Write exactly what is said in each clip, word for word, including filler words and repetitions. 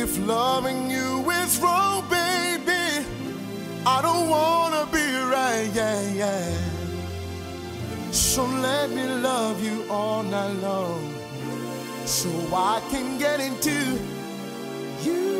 If loving you is wrong, baby, I don't wanna be right, yeah, yeah. So let me love you all night long, so I can get into you.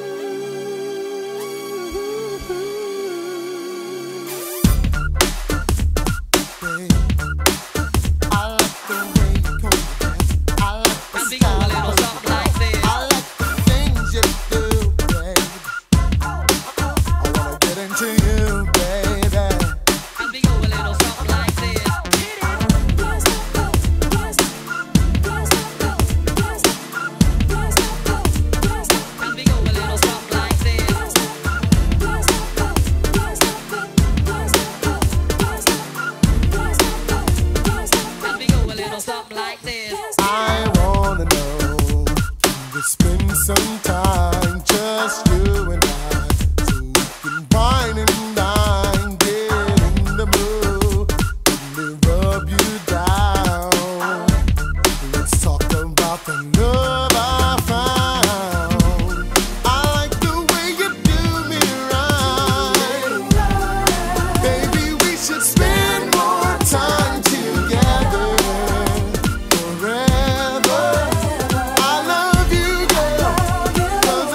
Spend some time, just you and I, so we can wine and dine, get in the mood, let me rub you down. Let's talk about the love I found. I like the way you do me right. Baby, we should spend more time together forever. I love you, girl.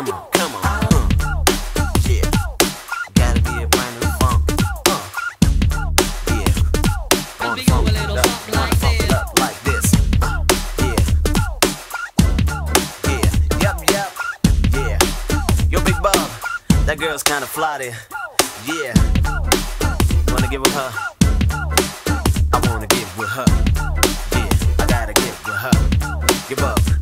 Come on, come on, uh. Yeah, gotta be a brand new funk. Uh. Yeah, wanna funk it up, wanna funk it up like this. Uh. Yeah, yeah, yep, yep, yeah. Yo, Big Bob, that girl's kinda fly there. Yeah, wanna get with her? I wanna get with her. Yeah, I gotta get with her. Give up.